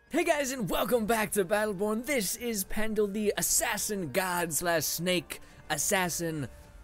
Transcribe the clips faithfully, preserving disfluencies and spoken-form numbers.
Hey guys, and welcome back to Battleborn. This is Pendle, the assassin god slash snake assassin.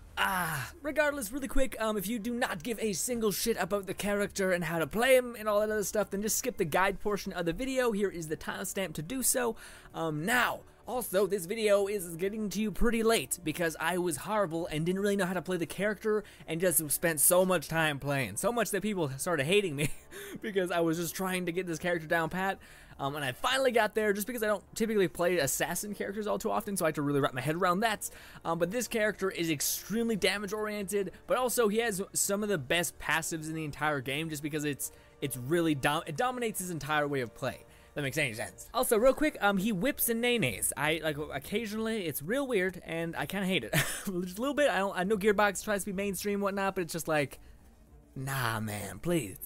Ah, regardless, really quick, um, if you do not give a single shit about the character and how to play him and all that other stuff, then just skip the guide portion of the video. Here is the timestamp to do so. Um, now, also, this video is getting to you pretty late because I was horrible and didn't really know how to play the character and just spent so much time playing. So much that people started hating me because I was just trying to get this character down pat. Um, and I finally got there just because I don't typically play assassin characters all too often, so I had to really wrap my head around that. Um, but this character is extremely damage oriented, but also he has some of the best passives in the entire game just because it's it's really dom it dominates his entire way of play. That makes any sense. Also, real quick, um, he whips and nays. I like occasionally. It's real weird, and I kind of hate it. Just a little bit. I don't. I know Gearbox tries to be mainstream, and whatnot, but it's just like, nah, man, please.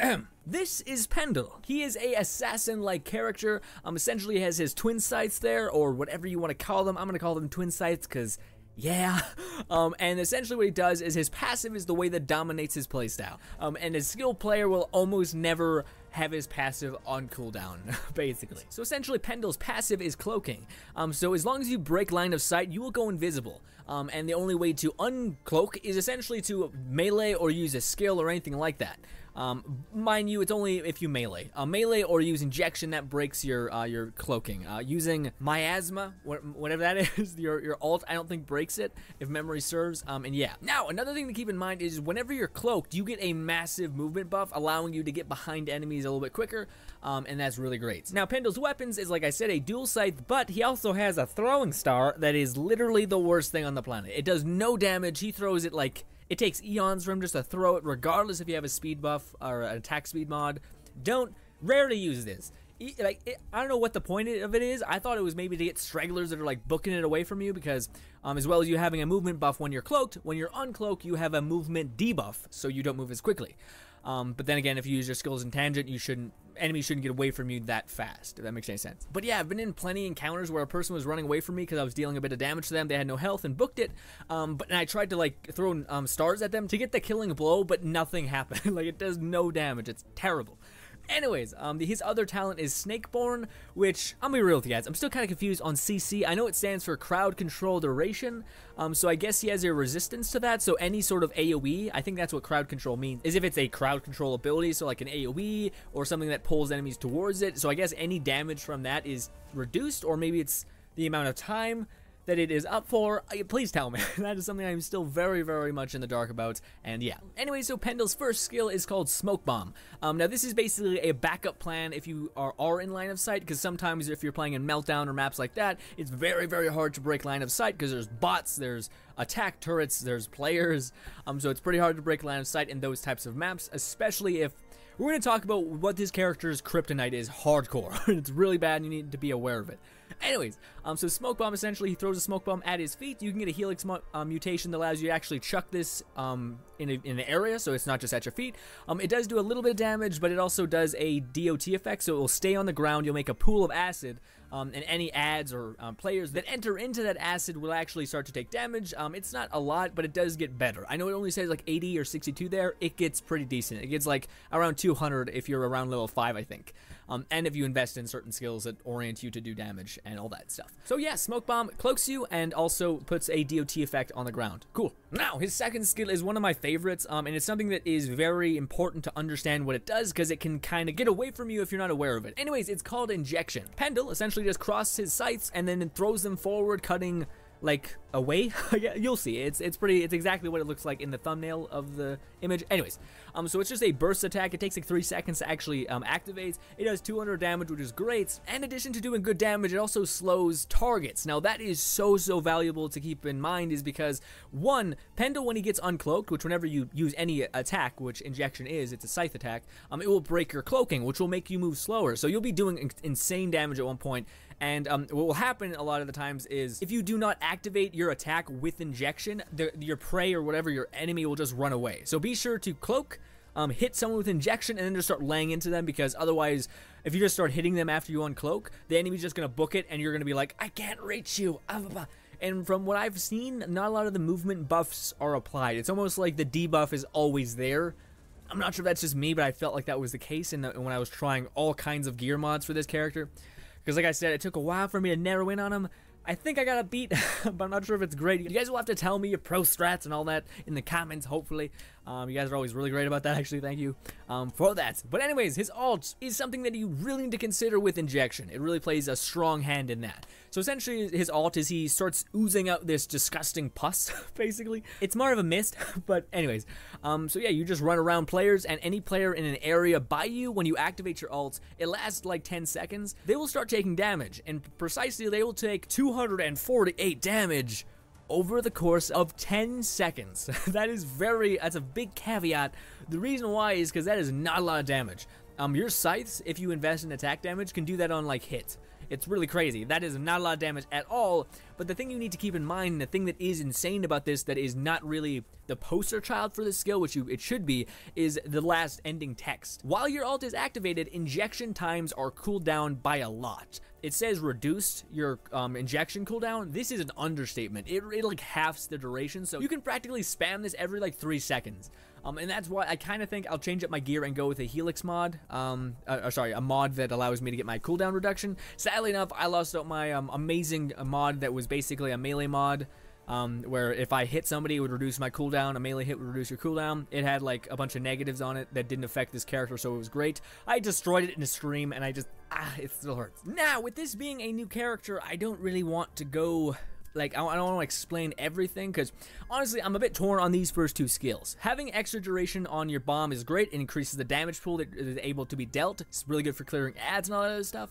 This is Pendle. He is a assassin-like character. Um, essentially has his twin sights there, or whatever you want to call them. I'm gonna call them twin sights, cause yeah. Um, and essentially what he does is his passive is the way that dominates his playstyle. Um, and a skilled player will almost never have his passive on cooldown, basically. So essentially Pendle's passive is cloaking. Um, so as long as you break line of sight, you will go invisible. Um, and the only way to uncloak is essentially to melee or use a skill or anything like that. Um, mind you, it's only if you melee. Uh, melee or use injection, that breaks your uh, your cloaking. Uh, using miasma, whatever that is, your, your ult, I don't think breaks it, if memory serves. Um, and yeah. Now, another thing to keep in mind is whenever you're cloaked, you get a massive movement buff, allowing you to get behind enemies a little bit quicker, um, and that's really great. Now, Pendle's weapons is, like I said, a dual scythe, but he also has a throwing star that is literally the worst thing on the planet. It does no damage. He throws it like... It takes eons for him just to throw it, regardless if you have a speed buff or an attack speed mod. Don't, rarely use this. E like, it, I don't know what the point of it is. I thought it was maybe to get stragglers that are like booking it away from you because um, as well as you having a movement buff when you're cloaked, when you're uncloaked, you have a movement debuff, so you don't move as quickly. Um, but then again, if you use your skills in tangent, you shouldn't, enemies shouldn't get away from you that fast, if that makes any sense. But yeah, I've been in plenty encounters where a person was running away from me because I was dealing a bit of damage to them. They had no health and booked it. Um, but and I tried to like throw um, stars at them to get the killing blow, but nothing happened. Like it does no damage. It's terrible. Anyways, um, the, his other talent is Snakeborn, which, I'm gonna be real with you guys, I'm still kind of confused on C C. I know it stands for Crowd Control Duration, um, so I guess he has a resistance to that, so any sort of A O E, I think that's what Crowd Control means, is if it's a crowd control ability, so like an A O E, or something that pulls enemies towards it, so I guess any damage from that is reduced, or maybe it's the amount of time that it is up for. Please tell me. That is something I'm still very, very much in the dark about, and yeah. Anyway, so Pendle's first skill is called Smoke Bomb. Um, now, this is basically a backup plan if you are, are in line of sight, because sometimes if you're playing in Meltdown or maps like that, it's very, very hard to break line of sight, because there's bots, there's attack turrets, there's players, um, so it's pretty hard to break line of sight in those types of maps, especially if we're going to talk about what this character's kryptonite is hardcore. It's really bad and you need to be aware of it. Anyways, um, so Smoke Bomb, essentially, he throws a Smoke Bomb at his feet. You can get a Helix uh, mutation that allows you to actually chuck this um, in, a, in an area, so it's not just at your feet. Um, it does do a little bit of damage, but it also does a D O T effect, so it will stay on the ground. You'll make a pool of acid, um, and any ads or um, players that enter into that acid will actually start to take damage. Um, it's not a lot, but it does get better. I know it only says like eighty or sixty-two there. It gets pretty decent. It gets like around two hundred if you're around level five, I think. Um, and if you invest in certain skills that orient you to do damage and all that stuff. So yeah, Smoke Bomb cloaks you and also puts a D O T effect on the ground. Cool. Now, his second skill is one of my favorites, um, and it's something that is very important to understand what it does, because it can kind of get away from you if you're not aware of it. Anyways, it's called Injection. Pendle essentially just crosses his sights and then throws them forward, cutting like away. Yeah, you'll see. It's it's pretty. It's exactly what it looks like in the thumbnail of the image. Anyways, um, so it's just a burst attack. It takes like three seconds to actually um activate. It does two hundred damage, which is great. In addition to doing good damage, it also slows targets. Now that is so so valuable to keep in mind, is because one, Pendle, when he gets uncloaked, which whenever you use any attack, which Injection is, it's a scythe attack, um, it will break your cloaking, which will make you move slower. So you'll be doing in insane damage at one point. And um, what will happen a lot of the times is if you do not activate your attack with Injection, the, your prey or whatever, your enemy will just run away. So be sure to cloak, um, hit someone with Injection, and then just start laying into them, because otherwise, if you just start hitting them after you uncloak, the enemy's just going to book it, and you're going to be like, I can't reach you. And from what I've seen, not a lot of the movement buffs are applied. It's almost like the debuff is always there. I'm not sure if that's just me, but I felt like that was the case in the, when I was trying all kinds of gear mods for this character. Because like I said, it took a while for me to narrow in on him. I think I got a beat, but I'm not sure if it's great. You guys will have to tell me your pro strats and all that in the comments, hopefully. Um, you guys are always really great about that, actually. Thank you um, for that. But anyways, his ult is something that you really need to consider with injection. It really plays a strong hand in that. So essentially, his ult is he starts oozing out this disgusting pus, basically. It's more of a mist, but anyways. Um, so yeah, you just run around players, and any player in an area by you, when you activate your ult, it lasts like ten seconds. They will start taking damage, and precisely, they will take two hundred forty-eight damage over the course of ten seconds. That is very, that's a big caveat. The reason why is because that is not a lot of damage. Um, your scythes, if you invest in attack damage, can do that on like hit. It's really crazy. That is not a lot of damage at all, but the thing you need to keep in mind, and the thing that is insane about this that is not really the poster child for this skill, which you, it should be, is the last ending text. While your ult is activated, injection times are cooled down by a lot. It says reduced your um, injection cooldown. This is an understatement. It, it like halves the duration, so you can practically spam this every like three seconds. Um, and that's why I kind of think I'll change up my gear and go with a Helix mod. Um, uh, uh, sorry, a mod that allows me to get my cooldown reduction. Sadly enough, I lost out my um, amazing mod that was basically a melee mod. Um, where if I hit somebody, it would reduce my cooldown. A melee hit would reduce your cooldown. It had like a bunch of negatives on it that didn't affect this character, so it was great. I destroyed it in a stream, and I just, ah, it still hurts. Now, with this being a new character, I don't really want to go, like, I don't want to explain everything, because honestly, I'm a bit torn on these first two skills. Having extra duration on your bomb is great. It increases the damage pool that is able to be dealt. It's really good for clearing ads and all that other stuff.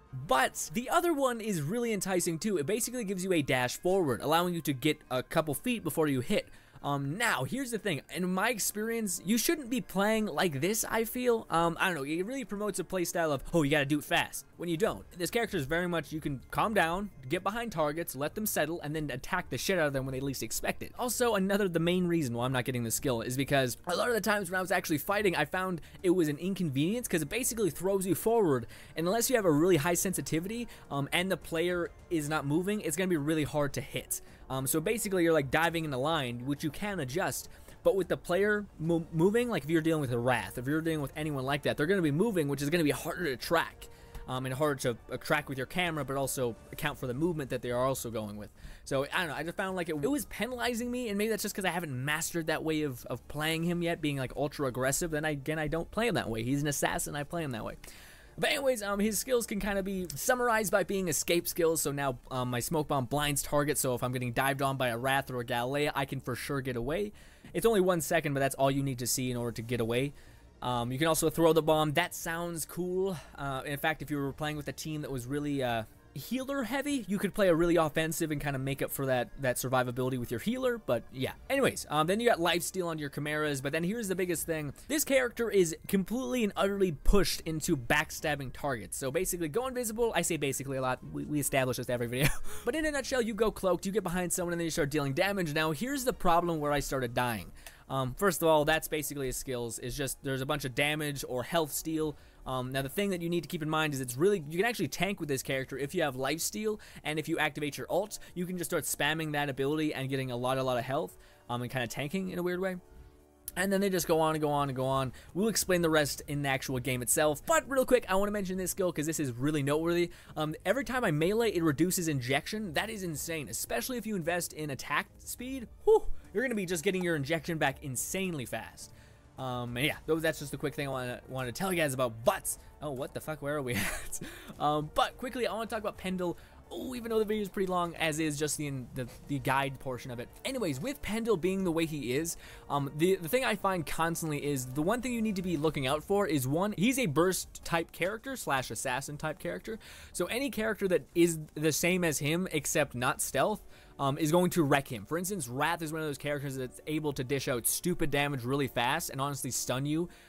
But the other one is really enticing too. It basically gives you a dash forward, allowing you to get a couple feet before you hit. Um, now, here's the thing. In my experience, you shouldn't be playing like this, I feel. Um, I don't know. It really promotes a playstyle of, oh, you gotta do it fast, when you don't. This character is very much, you can calm down, get behind targets, let them settle, and then attack the shit out of them when they least expect it. Also, another, the main reason why I'm not getting this skill is because a lot of the times when I was actually fighting, I found it was an inconvenience because it basically throws you forward, and unless you have a really high sensitivity, um, and the player is not moving, it's gonna be really hard to hit. Um, so basically, you're like diving in the line, which you can adjust. But with the player mo moving, like if you're dealing with a Wrath, if you're dealing with anyone like that, they're going to be moving, which is going to be harder to track. Um, and harder to uh, track with your camera, but also account for the movement that they are also going with. So, I don't know, I just found like it, it was penalizing me, and maybe that's just because I haven't mastered that way of, of playing him yet, being like ultra aggressive. Then I, again, I don't play him that way. He's an assassin, I play him that way. But anyways, um, his skills can kind of be summarized by being escape skills. So now um, my smoke bomb blinds target. So if I'm getting dived on by a Wrath or a Galilea, I can for sure get away. It's only one second, but that's all you need to see in order to get away. Um, you can also throw the bomb. That sounds cool. Uh, in fact, if you were playing with a team that was really uh, healer heavy, you could play a really offensive and kind of make up for that that survivability with your healer. But yeah, anyways, um, then you got lifesteal on your chimeras. But then here's the biggest thing: this character is completely and utterly pushed into backstabbing targets. So basically, go invisible. I say basically a lot. We, we establish this every video. But in a nutshell, you go cloaked, you get behind someone, and then you start dealing damage. Now here's the problem where I started dying. Um, first of all, that's basically his skills. It's just there's a bunch of damage or health steal. Um, now the thing that you need to keep in mind is it's really, you can actually tank with this character if you have lifesteal, and if you activate your ult, you can just start spamming that ability and getting a lot, a lot of health, um, and kind of tanking in a weird way. And then they just go on and go on and go on. We'll explain the rest in the actual game itself. But real quick, I want to mention this skill because this is really noteworthy. Um, every time I melee, it reduces injection. That is insane, especially if you invest in attack speed. Whew, you're going to be just getting your injection back insanely fast. Um, and yeah, that's just the quick thing I want to, want to tell you guys about. But, oh, what the fuck, where are we at? um, but quickly, I want to talk about Pendle. Oh, even though the video is pretty long, as is just the, the the guide portion of it. Anyways, with Pendle being the way he is, um, the, the thing I find constantly is the one thing you need to be looking out for is, one, he's a burst type character slash assassin type character. So any character that is the same as him except not stealth um, is going to wreck him. For instance, Wrath is one of those characters that's able to dish out stupid damage really fast and honestly stun you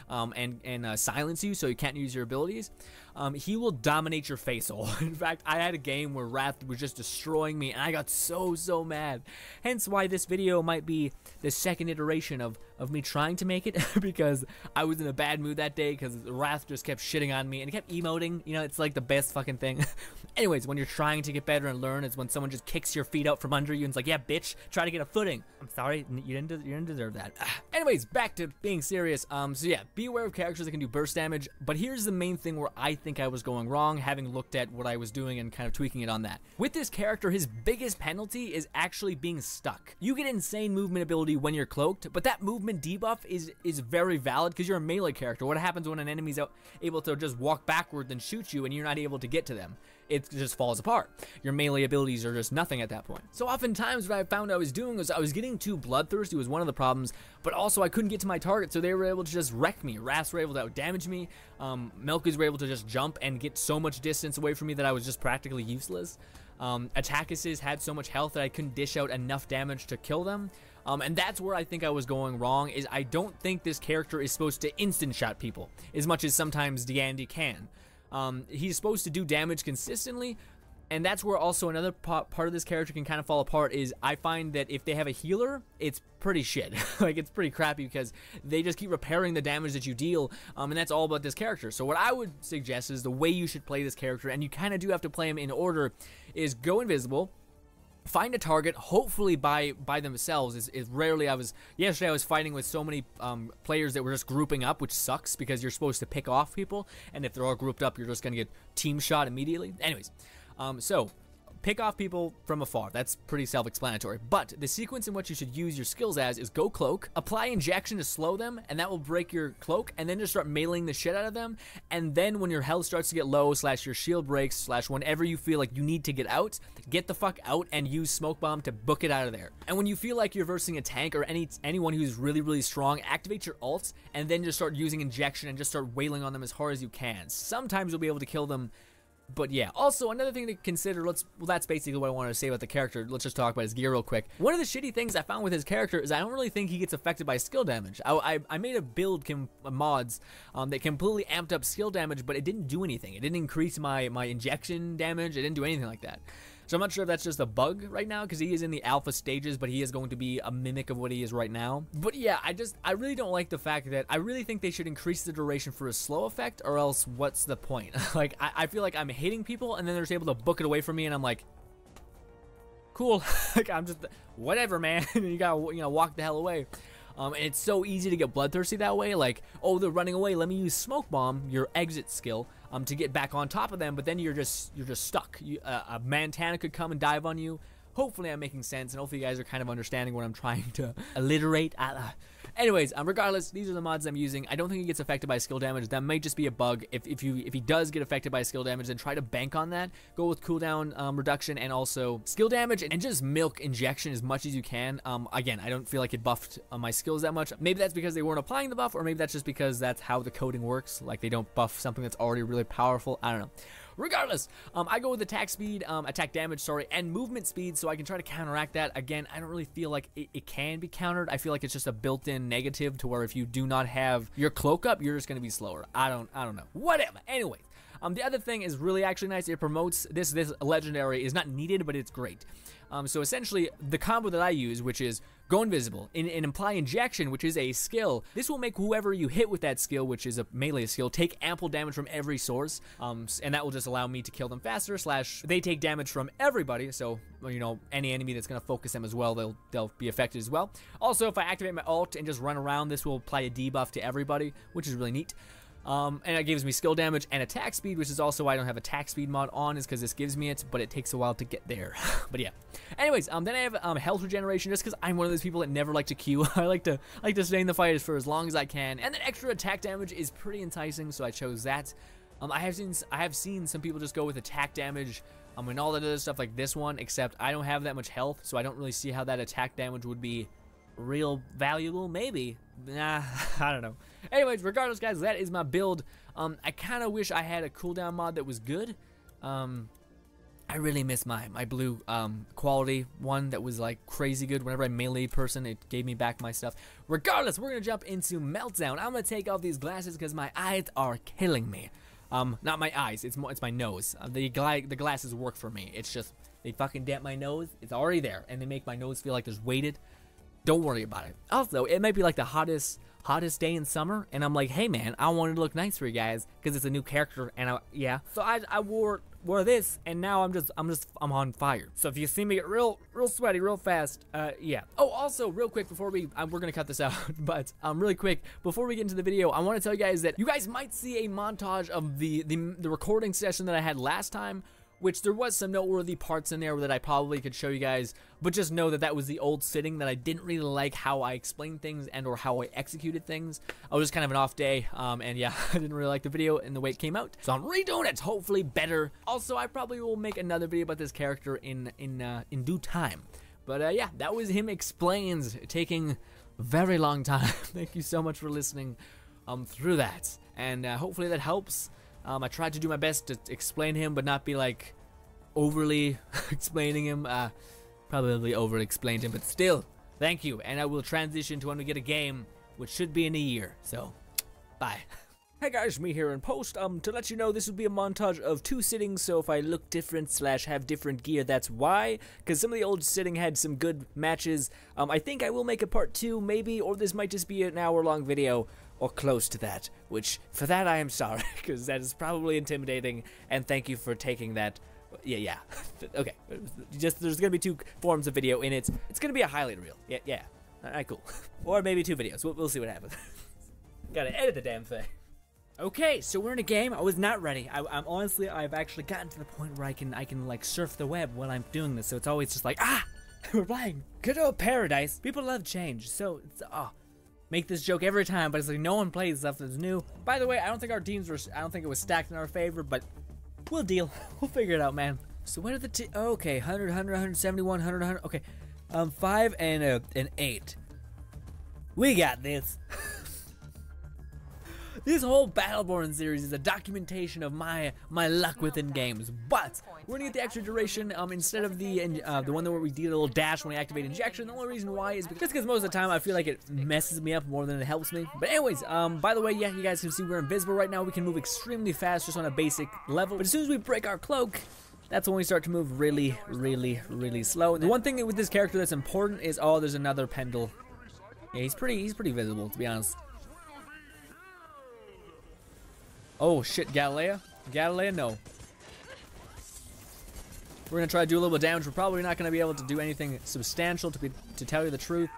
um, and, and uh, silence you so you can't use your abilities, um, he will dominate your face hole. In fact, I had a game where Wrath was just destroying me, and I got so, so mad. Hence why this video might be the second iteration of, of me trying to make it, because I was in a bad mood that day because Wrath just kept shitting on me, and he kept emoting. You know, it's like the best fucking thing. Anyways, when you're trying to get better and learn, it's when someone just kicks your feet out from under you and it's like, yeah, bitch, try to get a footing. I'm sorry, you didn't, you didn't deserve that. Anyways, back to being serious. Um, so yeah, be aware of characters that can do burst damage, but here's the main thing where I think I was going wrong, having looked at what I was doing and kind of tweaking it on that. With this character, his biggest penalty is actually being stuck. You get insane movement ability when you're cloaked, but that movement debuff is, is very valid because you're a melee character. What happens when an enemy's out, able to just walk backward and shoot you and you're not able to get to them? It just falls apart. Your melee abilities are just nothing at that point. So oftentimes what I found I was doing was I was getting too bloodthirsty was one of the problems, but also I couldn't get to my target, so they were able to just wreck me. Wraths were able to outdamage me. Um, Melkus were able to just jump and get so much distance away from me that I was just practically useless. Um, Attackuses had so much health that I couldn't dish out enough damage to kill them. Um, and that's where I think I was going wrong, is I don't think this character is supposed to instant shot people as much as sometimes Deandy can. Um, he's supposed to do damage consistently, and that's where also another part of this character can kind of fall apart is I find that if they have a healer, it's pretty shit. Like, it's pretty crappy because they just keep repairing the damage that you deal, um, and that's all about this character. So what I would suggest is the way you should play this character, and you kind of do have to play him in order, is go invisible, find a target, hopefully by by themselves. Is, is rarely I was yesterday I was fighting with so many um, players that were just grouping up, which sucks because you're supposed to pick off people, and if they're all grouped up, you're just gonna get team shot immediately. Anyways, um, so pick off people from afar. That's pretty self-explanatory. But the sequence in which you should use your skills as is go cloak, apply injection to slow them, and that will break your cloak, and then just start meleeing the shit out of them. And then when your health starts to get low, slash your shield breaks, slash whenever you feel like you need to get out, get the fuck out and use smoke bomb to book it out of there. And when you feel like you're versing a tank or any anyone who's really, really strong, activate your ults, and then just start using injection and just start wailing on them as hard as you can. Sometimes you'll be able to kill them. But yeah, also another thing to consider, let's, well that's basically what I wanted to say about the character. Let's just talk about his gear real quick. One of the shitty things I found with his character is I don't really think he gets affected by skill damage. I, I, I made a build com mods um, that completely amped up skill damage, but it didn't do anything. It didn't increase my, my injection damage. It didn't do anything like that. So I'm not sure if that's just a bug right now, because he is in the alpha stages, but he is going to be a mimic of what he is right now. But yeah, I just, I really don't like the fact that, I really think they should increase the duration for a slow effect, or else what's the point? Like, I, I feel like I'm hitting people, and then they're just able to book it away from me, and I'm like, cool. Like, I'm just, whatever, man. And you gotta, you know, walk the hell away. Um, and it's so easy to get bloodthirsty that way, like, oh, they're running away, let me use smoke bomb, your exit skill, um, to get back on top of them, but then you're just, you're just stuck. You, uh, a Montana could come and dive on you. Hopefully I'm making sense, and hopefully you guys are kind of understanding what I'm trying to alliterate. Uh, anyways, um, regardless, these are the mods I'm using. I don't think he gets affected by skill damage. That might just be a bug. If, if you if he does get affected by skill damage, then try to bank on that. Go with cooldown um, reduction and also skill damage, and just milk injection as much as you can. Um, again, I don't feel like it buffed uh, my skills that much. Maybe that's because they weren't applying the buff, or maybe that's just because that's how the coding works. Like, they don't buff something that's already really powerful. I don't know. Regardless, um, I go with attack speed, um, attack damage, sorry, and movement speed, so I can try to counteract that. Again, I don't really feel like it, it can be countered. I feel like it's just a built-in negative to where if you do not have your cloak up, you're just going to be slower. I don't, I don't know. Whatever. Anyway. Um, the other thing is really actually nice. It promotes this this legendary is not needed, but it's great. Um, so essentially, the combo that I use, which is go invisible and, and imply injection, which is a skill. This will make whoever you hit with that skill, which is a melee skill, take ample damage from every source. Um, and that will just allow me to kill them faster. Slash, they take damage from everybody. So you know, any enemy that's gonna focus them as well, they'll they'll be affected as well. Also, if I activate my ult and just run around, this will apply a debuff to everybody, which is really neat. Um, and it gives me skill damage and attack speed, which is also why I don't have attack speed mod on, is because this gives me it, but it takes a while to get there. But yeah. Anyways, um, then I have um, health regeneration, just because I'm one of those people that never like to queue. I like to like to stay in the fight for as long as I can. And then extra attack damage is pretty enticing, so I chose that. Um, I have seen I have seen some people just go with attack damage, um, and all that other stuff like this one, except I don't have that much health, so I don't really see how that attack damage would be real valuable. Maybe. Nah, I don't know. Anyways, regardless, guys, that is my build. Um, I kind of wish I had a cooldown mod that was good. Um, I really miss my my blue um, quality one that was like crazy good. Whenever I meleeed person, it gave me back my stuff. Regardless, we're gonna jump into Meltdown. I'm gonna take off these glasses because my eyes are killing me. Um, not my eyes. It's more, it's my nose. Uh, the gla the glasses work for me. It's just they fucking damp my nose. It's already there, and they make my nose feel like there's weighted. Don't worry about it. Also, it might be like the hottest hottest day in summer, and I'm like, hey man, I wanted to look nice for you guys because it's a new character, and I, yeah. So I I wore. wore this, and now I'm just, I'm just, I'm on fire. So if you see me get real, real sweaty, real fast, uh, yeah. Oh, also, real quick before we, uh, we're gonna cut this out, but um, really quick before we get into the video, I want to tell you guys that you guys might see a montage of the the, the recording session that I had last time, which there was some noteworthy parts in there that I probably could show you guys, but just know that that was the old sitting that I didn't really like how I explained things and or how I executed things. I was just kind of an off day, um, and yeah, I didn't really like the video and the way it came out, so I'm redoing it, hopefully better. Also, I probably will make another video about this character in in uh, in due time. But uh, yeah, that was him explains, taking a very long time. Thank you so much for listening um, through that, and uh, hopefully that helps. Um, I tried to do my best to explain him, but not be like overly explaining him. Uh, probably over explained him, but still, thank you. And I will transition to when we get a game, which should be in a year. So, bye. Hey guys, me here in post. Um, to let you know, this will be a montage of two sittings. So if I look different slash have different gear, that's why. Because some of the old sitting had some good matches. Um, I think I will make a part two, maybe, or this might just be an hour-long video. Or close to that, which, for that I am sorry, because that is probably intimidating, and thank you for taking that. Yeah, yeah, okay, just, there's gonna be two forms of video in it. It's gonna be a highlight reel, yeah, yeah, alright, cool. Or maybe two videos, we'll, we'll see what happens. Gotta edit the damn thing. Okay, so we're in a game. I was not ready. I, I'm honestly, I've actually gotten to the point where I can, I can like surf the web while I'm doing this, so it's always just like, ah, we're playing good old Paradise. People love change, so, it's, oh. Make this joke every time, but it's like no one plays stuff that's new. By the way, I don't think our teams were, I don't think it was stacked in our favor, but we'll deal. We'll figure it out, man. So what are the t oh, okay, one hundred, one hundred, one seventy-one, one hundred, one hundred, okay. Um, five and a, an eight. We got this. This whole Battleborn series is a documentation of my my luck within games, but we're gonna get the extra duration um, instead of the uh, the one where we do a little dash when we activate injection. The only reason why is because, because most of the time I feel like it messes me up more than it helps me. But anyways, um, by the way, yeah, you guys can see we're invisible right now. We can move extremely fast just on a basic level, but as soon as we break our cloak, that's when we start to move really, really, really slow. And the one thing with this character that's important is, oh, there's another Pendle. Yeah, he's pretty, he's pretty visible, to be honest. Oh shit, Galilea? Galilea, no. We're gonna try to do a little bit of damage. We're probably not gonna be able to do anything substantial, to be to tell you the truth.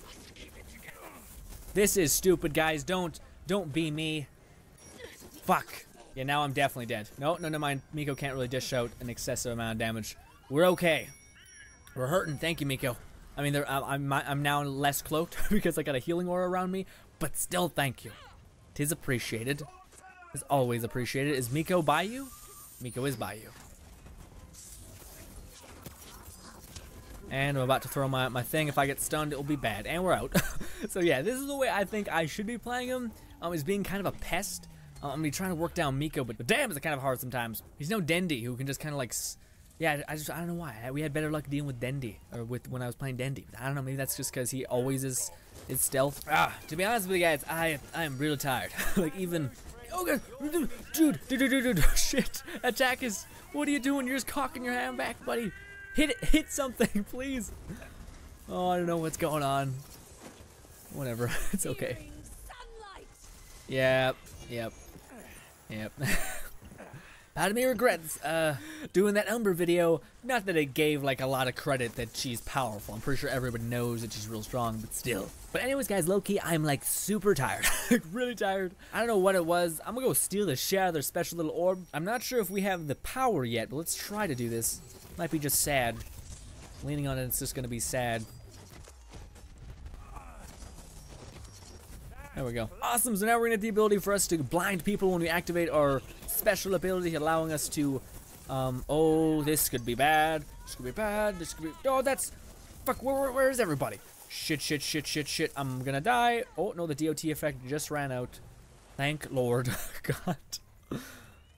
This is stupid, guys. Don't don't be me. Fuck. Yeah, now I'm definitely dead. No, no, no mind. Miko can't really dish out an excessive amount of damage. We're okay. We're hurting. Thank you, Miko. I mean, there, I'm I'm now less cloaked because I got a healing aura around me, but still, thank you. Tis appreciated. Is always appreciated. Is Miko by you? Miko is by you. And I'm about to throw my, my thing. If I get stunned, it'll be bad. And we're out. So yeah, this is the way I think I should be playing him. Um, is being kind of a pest. Um, I'm gonna be trying to work down Miko, but, but damn, is it kind of hard sometimes. He's no Dendi, who can just kind of like... S yeah, I just I don't know why. We had better luck dealing with Dendi, or with when I was playing Dendi. I don't know, maybe that's just because he always is, is stealth. Ah, to be honest with you guys, I, I am really tired. Like even... Okay, dude, dude, dude, dude, dude, shit. Attack is, what are you doing? You're just cocking your hand back, buddy. Hit it, hit something, please. Oh, I don't know what's going on. Whatever, it's okay. Yep, yep, yep. Part of me regrets uh, doing that Umber video. Not that it gave like a lot of credit that she's powerful. I'm pretty sure everybody knows that she's real strong, but still. But anyways, guys, low-key, I'm like super tired. Like really tired. I don't know what it was. I'm gonna go steal the shit out of their special little orb. I'm not sure if we have the power yet, but let's try to do this. Might be just sad. Leaning on it, it's just gonna be sad. There we go. Awesome, so now we're gonna get the ability for us to blind people when we activate our special ability, allowing us to, um, oh, this could be bad. This could be bad. This could be, oh, that's, fuck, where, where, where is everybody? Shit, shit, shit, shit, shit. I'm gonna die. Oh, no, the D O T effect just ran out. Thank Lord. God.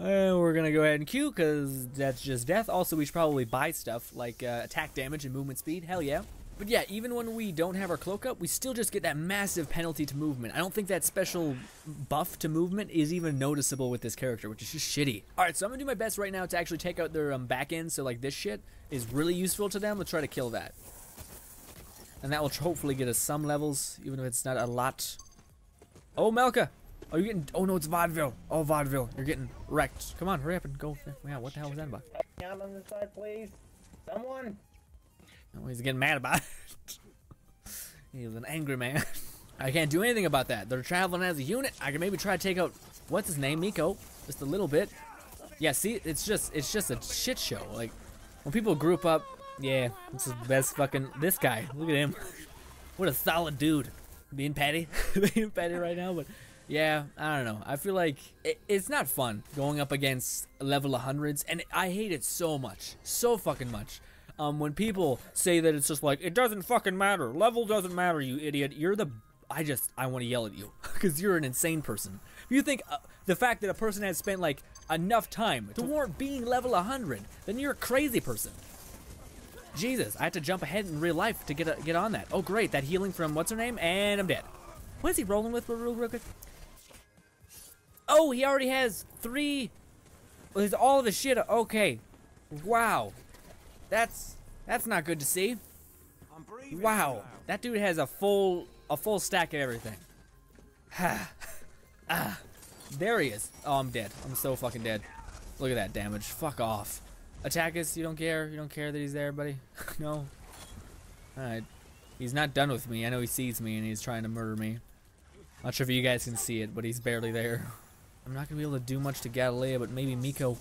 And we're gonna go ahead and Q, because that's just death. Also, we should probably buy stuff like uh, attack damage and movement speed. Hell yeah. But yeah, even when we don't have our cloak up, we still just get that massive penalty to movement. I don't think that special buff to movement is even noticeable with this character, which is just shitty. Alright, so I'm gonna do my best right now to actually take out their um, back end, so like this shit is really useful to them. Let's try to kill that. And that will hopefully get us some levels, even if it's not a lot. Oh, Melka! Oh, you're getting. Oh no, it's Vaudeville. Oh, Vaudeville. You're getting wrecked. Come on, hurry up and go. Yeah, what the hell was that about? Down on the side, please. Someone. Oh, he's getting mad about it. He's an angry man. I can't do anything about that. They're traveling as a unit. I can maybe try to take out, what's his name, Miko, just a little bit. Yeah, see, it's just, it's just a shit show. Like, when people group up, yeah, it's the best fucking, this guy, look at him. What a solid dude. Being petty, being petty right now, but yeah, I don't know. I feel like it, it's not fun going up against level hundreds, and I hate it so much, so fucking much. Um, when people say that it's just like, it doesn't fucking matter, level doesn't matter, you idiot, you're the, I just, I want to yell at you, because you're an insane person. If you think uh, the fact that a person has spent like enough time to warrant being level one hundred, then you're a crazy person. Jesus, I had to jump ahead in real life to get a, get on that. Oh great, that healing from what's her name, and I'm dead. What is he rolling with real, real quick? Oh, he already has three, well, there's all of the shit, okay. Wow. That's that's not good to see. Wow, that dude has a full a full stack of everything. Ah, there he is. Oh, I'm dead. I'm so fucking dead. Look at that damage. Fuck off. Attack us. You don't care. You don't care that he's there, buddy. No. All right. He's not done with me. I know he sees me and he's trying to murder me. Not sure if you guys can see it, but he's barely there. I'm not gonna be able to do much to Galilea, but maybe Miko.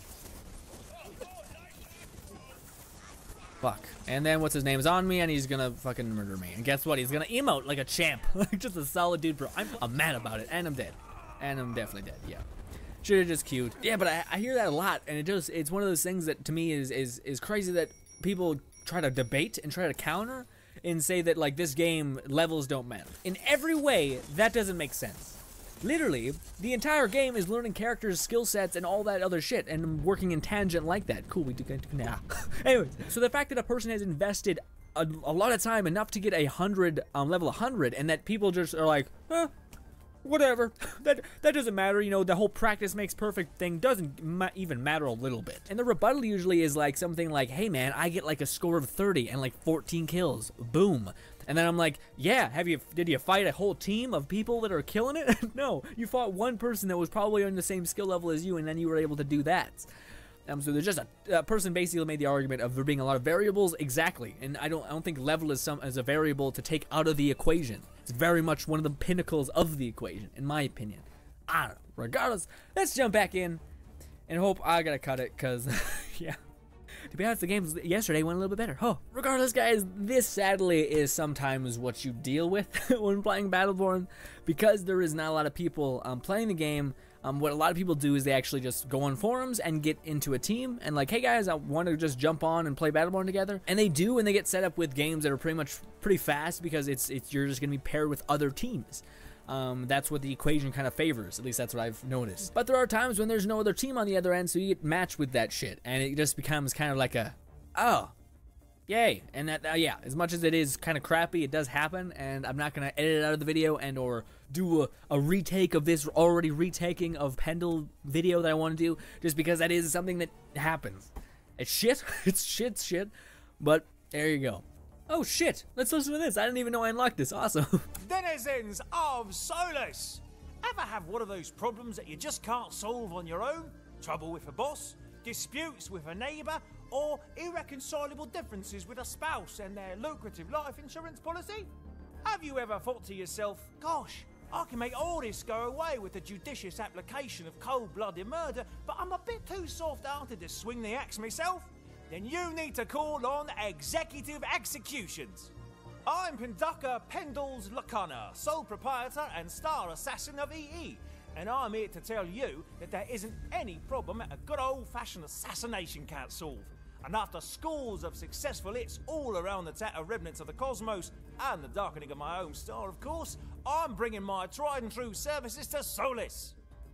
Fuck. And then what's his name is on me and he's gonna fucking murder me. And guess what? He's gonna emote like a champ. Just a solid dude, bro. I'm, I'm mad about it. And I'm dead. And I'm definitely dead. Yeah. Should've just queued. Yeah, but I, I hear that a lot, and it just it's one of those things that to me is is is crazy that people try to debate and try to counter and say that like this game levels don't matter. In every way, that doesn't make sense. Literally, the entire game is learning characters, skill sets, and all that other shit, and working in tangent like that. Cool, we do good now. Anyways, so the fact that a person has invested a, a lot of time, enough to get a hundred, um, level one hundred, and that people just are like, huh, whatever, that that doesn't matter, you know, the whole practice makes perfect thing doesn't ma even matter a little bit. And the rebuttal usually is like something like, hey man, I get like a score of thirty and like fourteen kills, boom. And then I'm like, yeah, have you, did you fight a whole team of people that are killing it? No, you fought one person that was probably on the same skill level as you, and then you were able to do that. Um, so there's just a, a person basically made the argument of there being a lot of variables, exactly. And I don't, I don't think level is some as a variable to take out of the equation. It's very much one of the pinnacles of the equation, in my opinion. I don't know. Regardless, let's jump back in and hope I gotta cut it, cause yeah. To be honest, the games yesterday went a little bit better. Oh, regardless, guys, this sadly is sometimes what you deal with when playing Battleborn, because there is not a lot of people um, playing the game. Um, what a lot of people do is they actually just go on forums and get into a team and like, hey guys, I want to just jump on and play Battleborn together. And they do, and they get set up with games that are pretty much pretty fast because it's it's you're just gonna be paired with other teams. Um, that's what the equation kind of favors. At least that's what I've noticed. But there are times when there's no other team on the other end, so you get matched with that shit, and it just becomes kind of like a, oh, yay. And that, uh, yeah, as much as it is kind of crappy, it does happen, and I'm not gonna edit it out of the video and or do a, a retake of this already retaking of Pendle video that I want to do, just because that is something that happens. It's shit. It's shit, shit. But there you go. Oh shit, let's listen to this. I didn't even know I unlocked this. Awesome. Denizens of Solus! Ever have one of those problems that you just can't solve on your own? Trouble with a boss, disputes with a neighbour, or irreconcilable differences with a spouse and their lucrative life insurance policy? Have you ever thought to yourself, gosh, I can make all this go away with the judicious application of cold-blooded murder, but I'm a bit too soft-hearted to swing the axe myself? Then you need to call on Executive Executions. I'm Pendaka Pendles Lakana, sole proprietor and star assassin of E E, and I'm here to tell you that there isn't any problem that a good old-fashioned assassination can't solve. And after scores of successful hits all around the tattered remnants of the cosmos, and the darkening of my own star, of course, I'm bringing my tried and true services to Solus.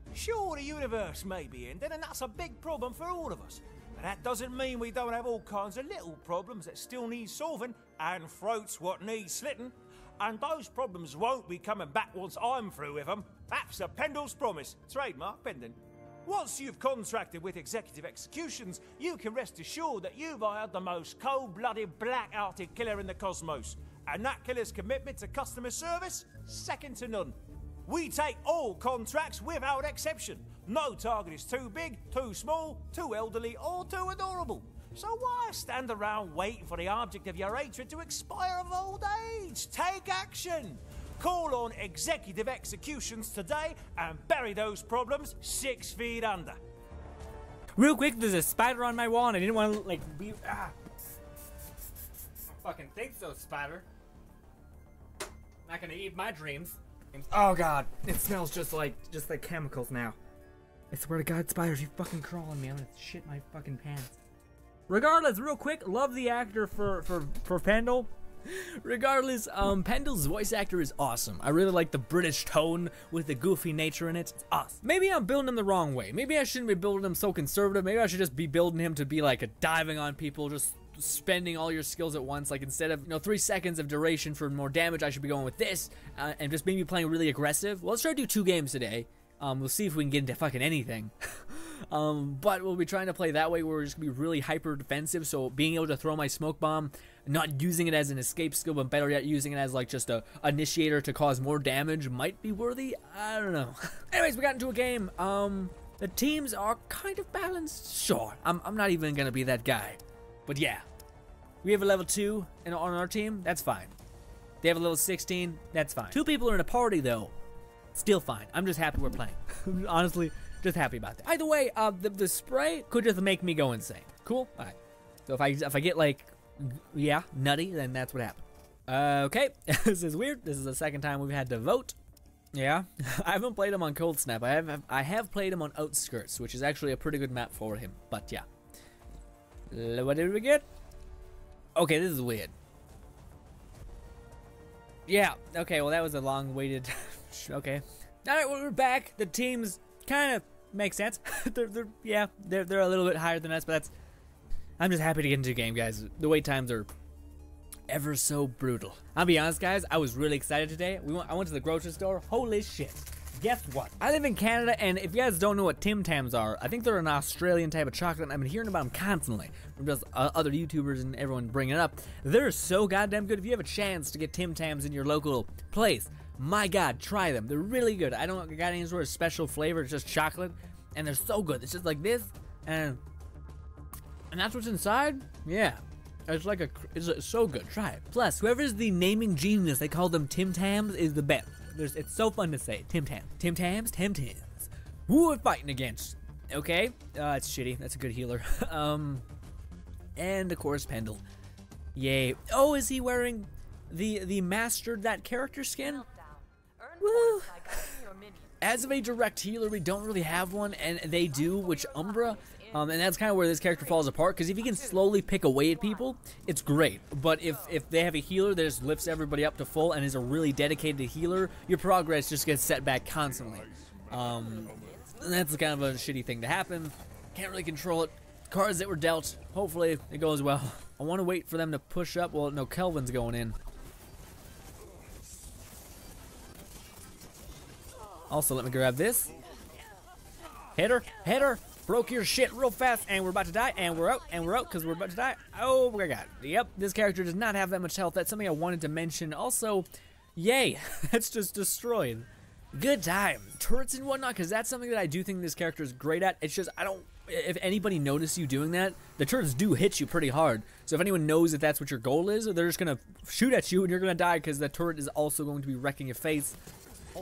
Sure, the universe may be ending, and that's a big problem for all of us. But that doesn't mean we don't have all kinds of little problems that still need solving, and throats what need slitting. And those problems won't be coming back once I'm through with them. That's a Pendle's promise. Trademark pending. Once you've contracted with Executive Executions, you can rest assured that you've hired the most cold-blooded, black-hearted killer in the cosmos. And that killer's commitment to customer service, second to none. We take all contracts without exception. No target is too big, too small, too elderly, or too adorable. So why stand around waiting for the object of your hatred to expire of old age? Take action! Call on Executive Executions today and bury those problems six feet under. Real quick, there's a spider on my wall and I didn't want to, like, be... Ah. I fucking think so, spider. Not gonna eat my dreams. Oh god, it smells just like, just like chemicals now. I swear to god, spiders, you fucking crawl on me. I'm gonna shit my fucking pants. Regardless, real quick, love the actor for, for, for Pendle. Regardless, um, Pendle's voice actor is awesome. I really like the British tone with the goofy nature in it. It's awesome. Maybe I'm building him the wrong way. Maybe I shouldn't be building him so conservative. Maybe I should just be building him to be like a diving on people, just spending all your skills at once. Like instead of, you know, three seconds of duration for more damage, I should be going with this uh, and just maybe playing really aggressive. Well, let's try to do two games today. Um, we'll see if we can get into fucking anything. um, but we'll be trying to play that way where we're just gonna be really hyper defensive. So being able to throw my smoke bomb, not using it as an escape skill, but better yet using it as like just a initiator to cause more damage might be worthy. I don't know. Anyways, we got into a game. Um, the teams are kind of balanced. Sure, I'm, I'm not even gonna be that guy. But yeah, we have a level two in, on our team. That's fine. They have a level sixteen. That's fine. Two people are in a party though. Still fine. I'm just happy we're playing. Honestly, just happy about that. Either way, uh, the, the spray could just make me go insane. Cool? All right. So if I if I get like, yeah, nutty, then that's what happened. Uh, okay. This is weird. This is the second time we've had to vote. Yeah. I haven't played him on Cold Snap. I have I have played him on Outskirts, which is actually a pretty good map for him. But yeah. What did we get? Okay, this is weird. Yeah. Okay. Well, that was a long-waited. Okay. All right, well, we're back. The teams kind of make sense. they're, they're, yeah, they're, they're a little bit higher than us, but that's... I'm just happy to get into the game, guys. The wait times are ever so brutal. I'll be honest, guys. I was really excited today. We went, I went to the grocery store. Holy shit. Guess what? I live in Canada, and if you guys don't know what Tim Tams are, I think they're an Australian type of chocolate, and I've been hearing about them constantly from just uh, other YouTubers and everyone bringing it up. They're so goddamn good. If you have a chance to get Tim Tams in your local place, my god, try them. They're really good. I don't got any sort of special flavor. It's just chocolate, and they're so good. It's just like this, and and that's what's inside. Yeah, it's like a. It's so good. Try it. Plus, whoever's the naming genius, they call them Tim Tams, is the best. There's, it's so fun to say. Tim Tams. Tim Tams. Tim Tams. Who are we fighting against? Okay, uh, it's shitty. That's a good healer. um, and of course Pendle. Yay. Oh, is he wearing the the mastered that character skin? Woo. As of a direct healer, we don't really have one, and they do, which Umbra, um, and that's kind of where this character falls apart, because if you can slowly pick away at people, it's great. But if, if they have a healer that just lifts everybody up to full and is a really dedicated healer, your progress just gets set back constantly. Um, and that's kind of a shitty thing to happen. Can't really control it. Cards that were dealt, hopefully it goes well. I want to wait for them to push up. Well, no, Kelvin's going in. Also, let me grab this. Hit her, hit her. Broke your shit real fast, and we're about to die, and we're out, and we're out, because we're about to die. Oh my god. Yep, this character does not have that much health. That's something I wanted to mention. Also, yay, that's just destroyed. Good time. Turrets and whatnot, because that's something that I do think this character is great at. It's just, I don't, if anybody notices you doing that, the turrets do hit you pretty hard. So if anyone knows that that's what your goal is, they're just going to shoot at you, and you're going to die, because the turret is also going to be wrecking your face. Oh.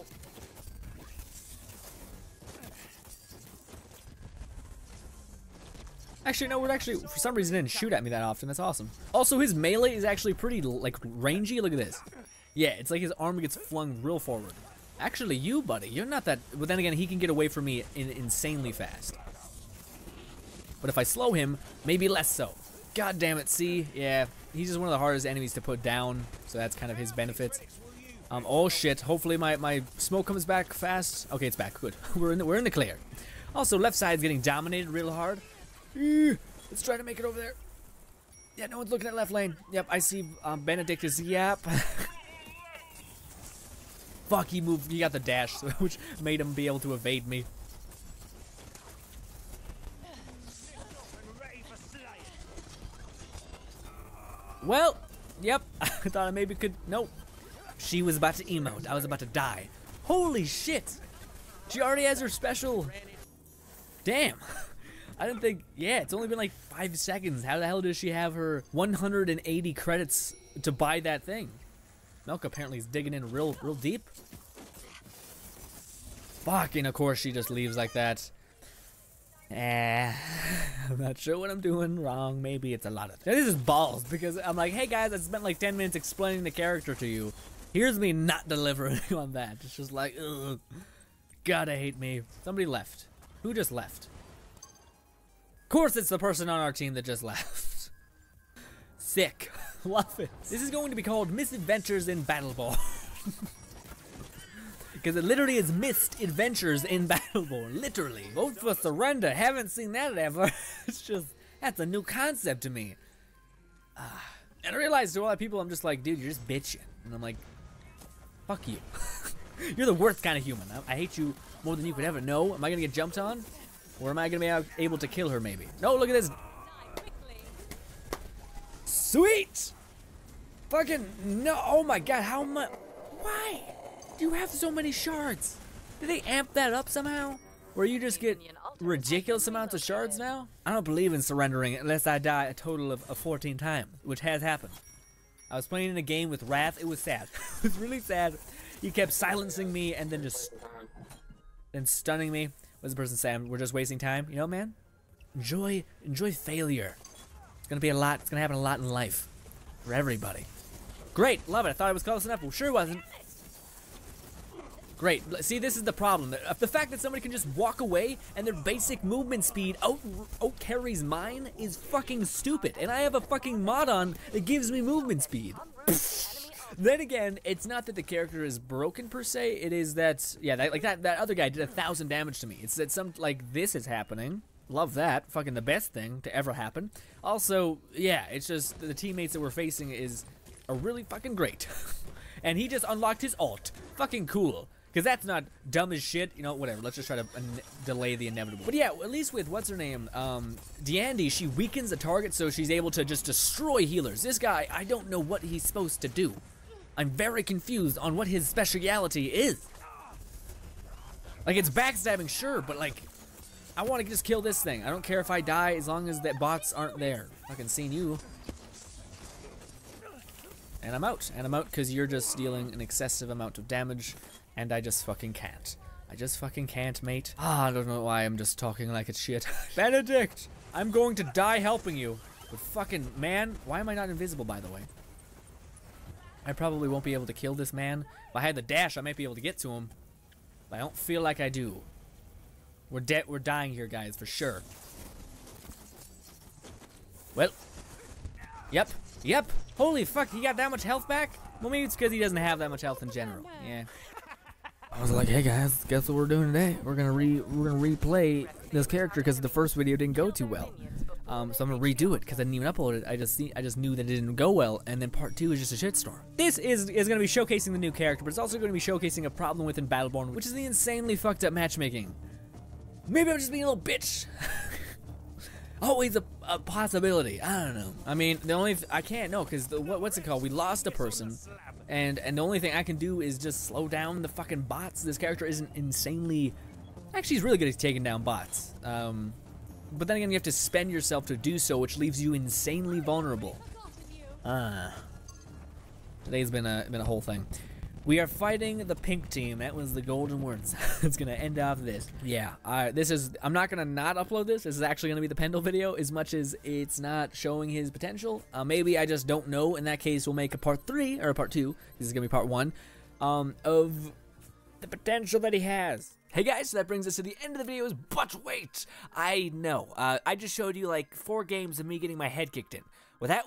Actually, no, it actually, for some reason, didn't shoot at me that often. That's awesome. Also, his melee is actually pretty, like, rangy. Look at this. Yeah, it's like his arm gets flung real forward. Actually, you, buddy, you're not that... But then again, he can get away from me in, insanely fast. But if I slow him, maybe less so. God damn it, see? Yeah, he's just one of the hardest enemies to put down, so that's kind of his benefits. Um, oh shit, hopefully my, my smoke comes back fast. Okay, it's back, good. We're in the, we're in the clear. Also, left side's getting dominated real hard. Eee, let's try to make it over there. Yeah, no one's looking at left lane. Yep, I see um, Benedict is, yep. Fuck, he moved, he got the dash, which made him be able to evade me. Well, yep, I thought I maybe could, nope. She was about to emote, I was about to die. Holy shit! She already has her special. Damn. I didn't think, yeah, it's only been like five seconds. How the hell does she have her one hundred eighty credits to buy that thing? Milk apparently is digging in real, real deep. Fuck, and of course she just leaves like that. Eh, I'm not sure what I'm doing wrong. Maybe it's a lot of. Now, this is balls because I'm like, hey guys, I spent like ten minutes explaining the character to you. Here's me not delivering on that. It's just like, ugh. God, I hate me. Somebody left. Who just left? Of course, it's the person on our team that just left. Sick. Love it. This is going to be called Misadventures in Battleborn. Because it literally is missed adventures in Battleborn. Literally. Vote for surrender. Haven't seen that ever. It's just, that's a new concept to me. Uh, and I realized to a lot of people, I'm just like, dude, you're just bitching. And I'm like, fuck you. You're the worst kind of human. I, I hate you more than you could ever know. Am I going to get jumped on? Or am I going to be able to kill her maybe? No, look at this. Sweet! Fucking no. Oh my god, how much? Why do you have so many shards? Did they amp that up somehow? Where you just get ridiculous amounts of shards now? I don't believe in surrendering unless I die a total of, of fourteen times, which has happened. I was playing in a game with Wrath. It was sad. It was really sad. He kept silencing me and then just then stunning me. What's the person saying? We're just wasting time. You know, man? Enjoy, enjoy failure. It's gonna be a lot. It's gonna happen a lot in life for everybody. Great, love it. I thought it was close enough. Well, sure wasn't. Great. See, this is the problem. The fact that somebody can just walk away and their basic movement speed out out carries mine is fucking stupid. And I have a fucking mod on that gives me movement speed. Then again, it's not that the character is broken per se. It is that, yeah, that, like that that other guy did a thousand damage to me. It's that some like this is happening. Love that. Fucking the best thing to ever happen. Also, yeah, it's just the teammates that we're facing is are really fucking great. And he just unlocked his ult. Fucking cool. Because that's not dumb as shit. You know, whatever. Let's just try to delay the inevitable. But yeah, at least with, what's her name? Um, Diandi, she weakens a target so she's able to just destroy healers. This guy, I don't know what he's supposed to do. I'm very confused on what his speciality is. Like, it's backstabbing, sure, but like, I want to just kill this thing. I don't care if I die as long as that bots aren't there. Fucking seen you. And I'm out. And I'm out because you're just dealing an excessive amount of damage. And I just fucking can't. I just fucking can't, mate. Ah, I don't know why I'm just talking like it's shit. Benedict! I'm going to die helping you. But fucking, man, why am I not invisible, by the way? I probably won't be able to kill this man. If I had the dash, I might be able to get to him. But I don't feel like I do. We're dead. We're dying here, guys, for sure. Well. Yep. Yep. Holy fuck, he got that much health back? Well, maybe it's because he doesn't have that much health in general. Yeah. I was like, hey guys, guess what we're doing today? We're gonna re we're gonna replay this character because the first video didn't go too well. Um, so I'm gonna redo it because I didn't even upload it. I just see, I just knew that it didn't go well, and then part two is just a shitstorm. This is is gonna be showcasing the new character, but it's also gonna be showcasing a problem within Battleborn, which is the insanely fucked up matchmaking. Maybe I'm just being a little bitch. Always a, a possibility. I don't know. I mean, the only th I can't know because what, what's it called? We lost a person, and and the only thing I can do is just slow down the fucking bots. This character isn't insanely. Actually, he's really good at taking down bots. Um, but then again, you have to spend yourself to do so, which leaves you insanely vulnerable. Ah. Uh, today's been a been a whole thing. We are fighting the pink team. That was the golden words. It's gonna end off this. Yeah, uh, this is. I'm not gonna not upload this. This is actually gonna be the Pendle video, as much as it's not showing his potential. Uh, maybe I just don't know. In that case, we'll make a part three or a part two. This is gonna be part one um, of the potential that he has. Hey guys, so that brings us to the end of the videos. But wait, I know. Uh, I just showed you like four games of me getting my head kicked in. Well, that was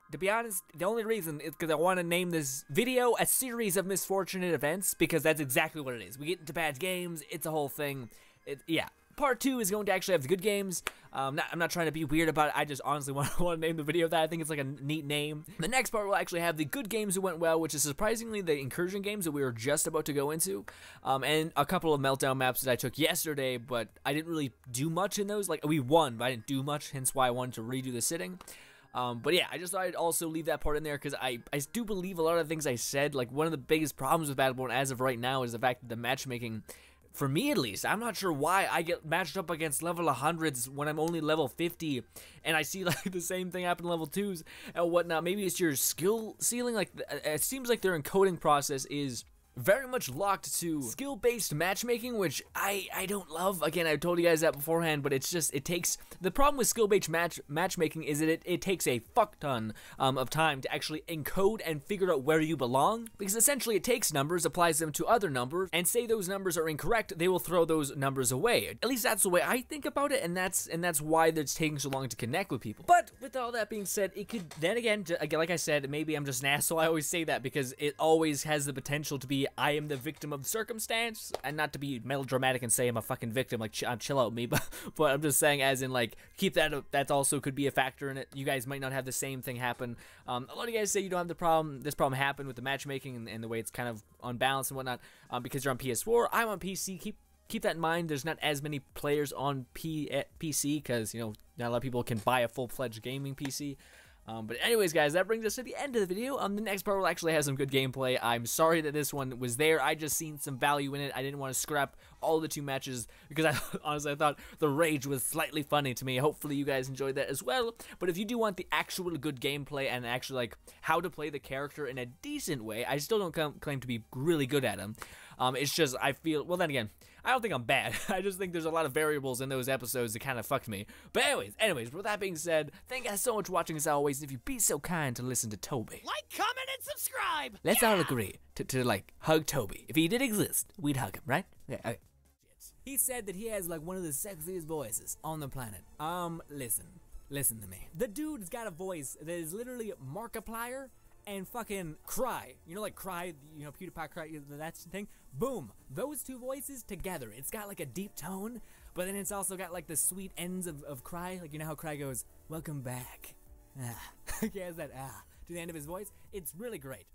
to be honest, the only reason is because I want to name this video a series of misfortunate events, because that's exactly what it is. We get into bad games, it's a whole thing. It, yeah. Part two is going to actually have the good games. Um, not, I'm not trying to be weird about it. I just honestly want, want to name the video that. I think it's like a neat name. The next part will actually have the good games that went well, which is surprisingly the incursion games that we were just about to go into. Um, and a couple of meltdown maps that I took yesterday, but I didn't really do much in those. Like, we won, but I didn't do much, hence why I wanted to redo the sitting. Um, but yeah, I just thought I'd also leave that part in there because I, I do believe a lot of the things I said. Like, one of the biggest problems with Battleborn as of right now is the fact that the matchmaking, for me at least, I'm not sure why I get matched up against level hundreds when I'm only level fifty, and I see like the same thing happen in level twos and whatnot. Maybe it's your skill ceiling. Like, it seems like their encoding process is very much locked to skill-based matchmaking, which I, I don't love. Again, I told you guys that beforehand, but it's just, it takes, the problem with skill-based match matchmaking is that it, it takes a fuck ton um, of time to actually encode and figure out where you belong, because essentially it takes numbers, applies them to other numbers, and say those numbers are incorrect, they will throw those numbers away. At least that's the way I think about it, and that's and that's why it's taking so long to connect with people. But with all that being said, it could, then again, again like I said, maybe I'm just an asshole, I always say that, because it always has the potential to be I am the victim of circumstance, and not to be melodramatic and say I'm a fucking victim, like, ch uh, chill out me, but, but I'm just saying as in, like, keep that, that also could be a factor in it. You guys might not have the same thing happen. Um, a lot of you guys say you don't have the problem, this problem happened with the matchmaking and, and the way it's kind of unbalanced and whatnot, um, because you're on P S four, I'm on P C. Keep Keep that in mind. There's not as many players on P PC, because, you know, not a lot of people can buy a full-fledged gaming P C. Um, but anyways, guys, that brings us to the end of the video. Um, the next part will actually have some good gameplay. I'm sorry that this one was there. I just seen some value in it. I didn't want to scrap all the two matches because I honestly I thought the rage was slightly funny to me. Hopefully you guys enjoyed that as well. But if you do want the actual good gameplay and actually like how to play the character in a decent way, I still don't claim to be really good at them. Um, it's just I feel, well then again, I don't think I'm bad. I just think there's a lot of variables in those episodes that kind of fucked me. But anyways, anyways, with that being said, thank you guys so much for watching as always. If you'd be so kind to listen to Toby. Like, comment, and subscribe! Let's yeah! all agree to, to, like, hug Toby. If he did exist, we'd hug him, right? Yeah, okay. He said that he has, like, one of the sexiest voices on the planet. Um, listen. Listen to me. The dude's got a voice that is literally Markiplier and fucking Cry. You know, like Cry, you know, PewDiePie Cry, that's the thing. Boom. Those two voices together. It's got like a deep tone, but then it's also got like the sweet ends of, of Cry. Like, you know how Cry goes, welcome back. Ah. He has that ah to the end of his voice. It's really great.